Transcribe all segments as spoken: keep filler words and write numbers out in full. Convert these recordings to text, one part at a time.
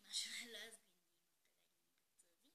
marshmallows, quindi molto carini, puzzosi.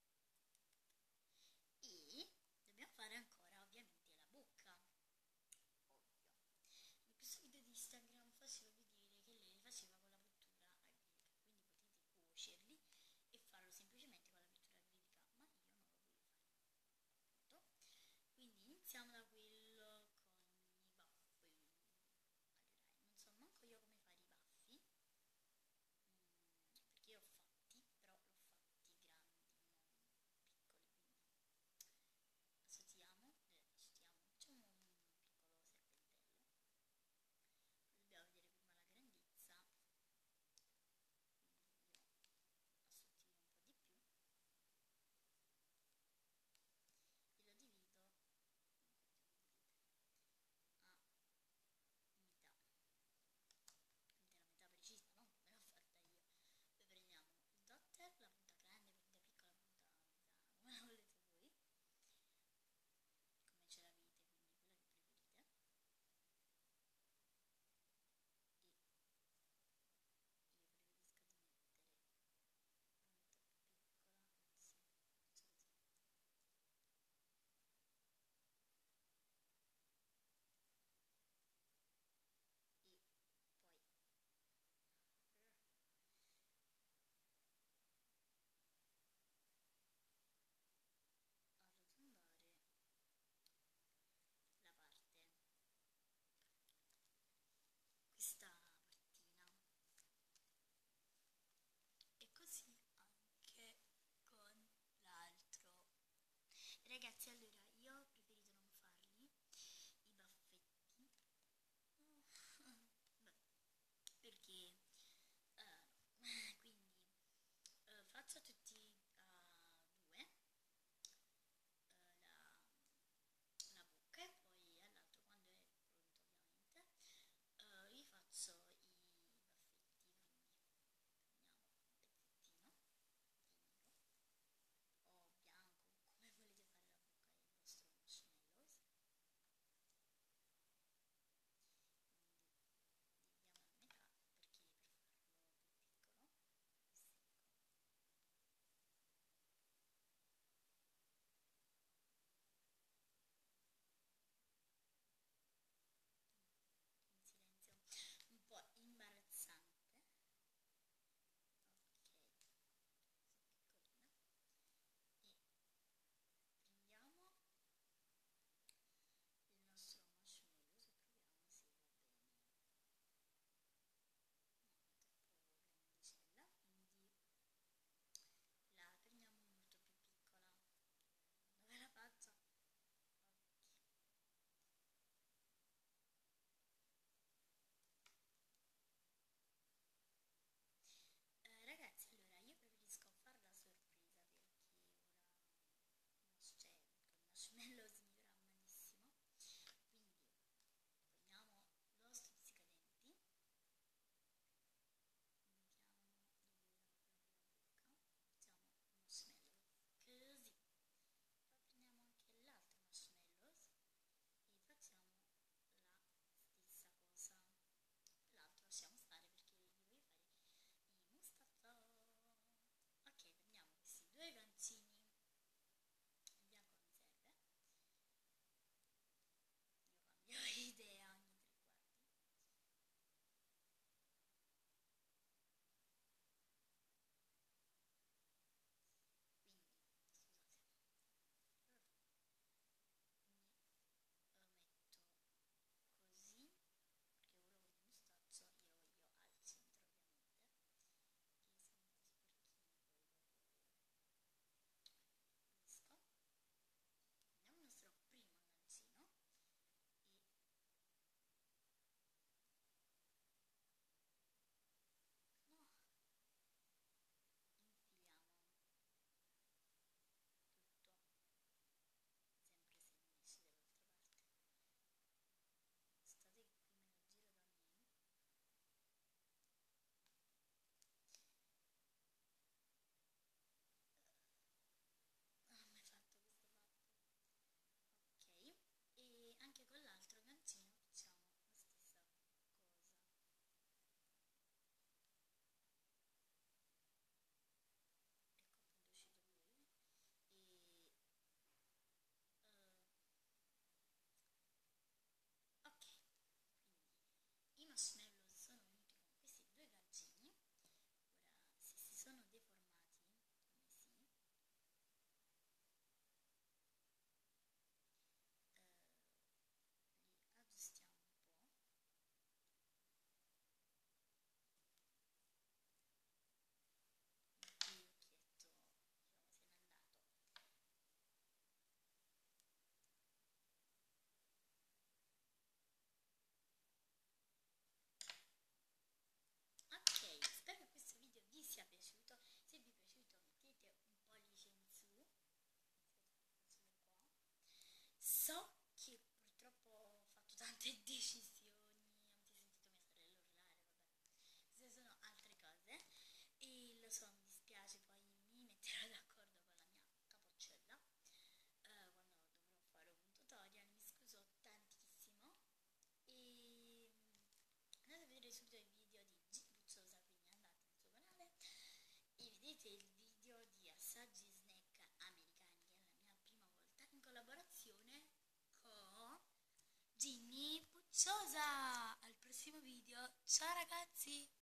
E dobbiamo fare ancora ovviamente la bocca, ovvio. In questo video di Instagram faceva vedere che lei li faceva con la cottura acrilica, quindi potete cuocerli e farlo semplicemente con la pittura acrilica, ma io non lo voglio fare, appunto. Quindi iniziamo da quello con i baffi. Allora, non so manco io come fare i baffi, mm, perché io ho fatti, però l'ho fatti grandi, non piccoli, quindi assottiamo, eh, assottiamo, facciamo un piccolo serpentello. Dobbiamo vedere prima la grandezza, quindi io assottiglio un po' di più e lo divido, non quanto lo dividete, a metà, quindi la metà precisa, no? Me l'ho fatta io. Poi prendiamo il dotter, la punta grande, punta piccola, punta mezzana, come la volete voi, come ce l'avete, quindi quella che preferite. E io preferisco di mettere la punta più piccola, anzi, faccio così. E poi arrotondare la parte, questa partina, e così anche con l'altro. Ragazzi, allora io ho preferito non farli i baffetti. Oh, beh, perché eh, quindi eh, faccio tutti a due, eh, la, la bocca, e poi all'altro, quando è pronto ovviamente, eh, gli faccio i baffetti. Quindi prendiamo un pezzettino di nero o bianco, come volete fare la bocca, è il vostro marshmallows. Quindi dividiamo a metà, perché per farlo più piccolo, più secco. In silenzio, un po' imbarazzante. Ok, così piccolina. E prendiamo il nostro marshmallow, se proviamo se va bene, no, è troppo grandicella, quindi la prendiamo molto più piccola. Dove la faccio? Ok. Eh, ragazzi, allora io preferisco farla a sorpresa perché ora cioè, con i marshmallows mi verrà malissimo. Quindi prendiamo lo stuzzicadenti, indichiamo dove ora apre la bocca, facciamo un marshmallow così. Poi prendiamo anche l'altro marshmallows e facciamo la stessa cosa. L'altro lasciamo stare perché vi voglio fare i mustazzo. Ok, prendiamo questi due gancini, il bianco non serve, Ciosa! Al prossimo video. Ciao ragazzi!